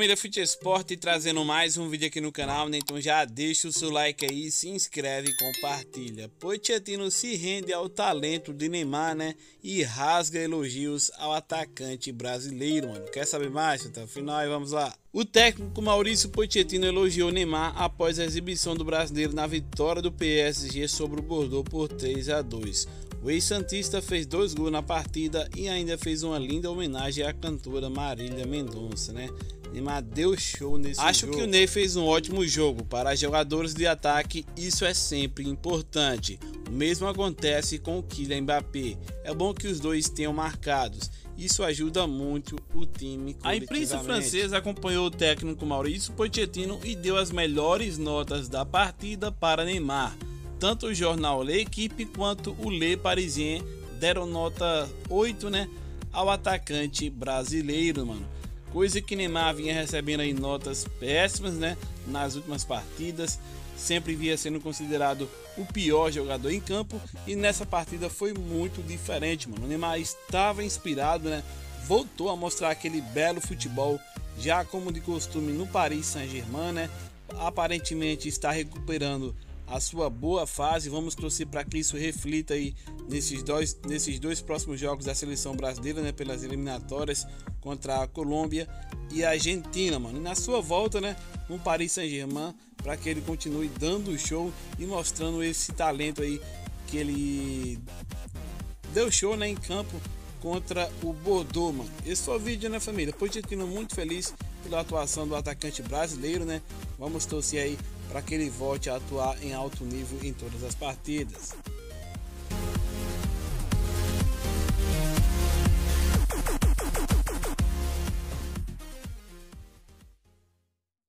família Fute Esporte, trazendo mais um vídeo aqui no canal, né? Então já deixa o seu like aí, se inscreve e compartilha. Pochettino se rende ao talento de Neymar, né? E rasga elogios ao atacante brasileiro, mano. Quer saber mais? Até o final e vamos lá. O técnico Mauricio Pochettino elogiou Neymar após a exibição do brasileiro na vitória do PSG sobre o Bordeaux por 3-2. O ex-santista fez 2 gols na partida e ainda fez uma linda homenagem à cantora Marília Mendonça, né? Neymar deu show nesse jogo. Acho que o Ney fez um ótimo jogo. Para jogadores de ataque, isso é sempre importante. O mesmo acontece com o Kylian Mbappé. É bom que os dois tenham marcados. Isso ajuda muito o time. A imprensa francesa acompanhou o técnico Mauricio Pochettino e deu as melhores notas da partida para Neymar. Tanto o jornal L'Equipe quanto o Le Parisien deram nota 8, né, ao atacante brasileiro, mano. Coisa que Neymar vinha recebendo aí notas péssimas, né, nas últimas partidas. Sempre vinha sendo considerado o pior jogador em campo e nessa partida foi muito diferente, mano. O Neymar estava inspirado, né, voltou a mostrar aquele belo futebol, já como de costume no Paris Saint-Germain, né. Aparentemente está recuperando a sua boa fase. Vamos torcer para que isso reflita aí nesses dois próximos jogos da seleção brasileira, né, pelas eliminatórias contra a Colômbia e a Argentina, mano. E na sua volta, né, no Paris Saint-Germain, para que ele continue dando show e mostrando esse talento aí que ele deu show, né, em campo contra o Bordeaux, mano. Esse foi o vídeo, né, família? Pochettino muito feliz pela atuação do atacante brasileiro, né? Vamos torcer aí para que ele volte a atuar em alto nível em todas as partidas.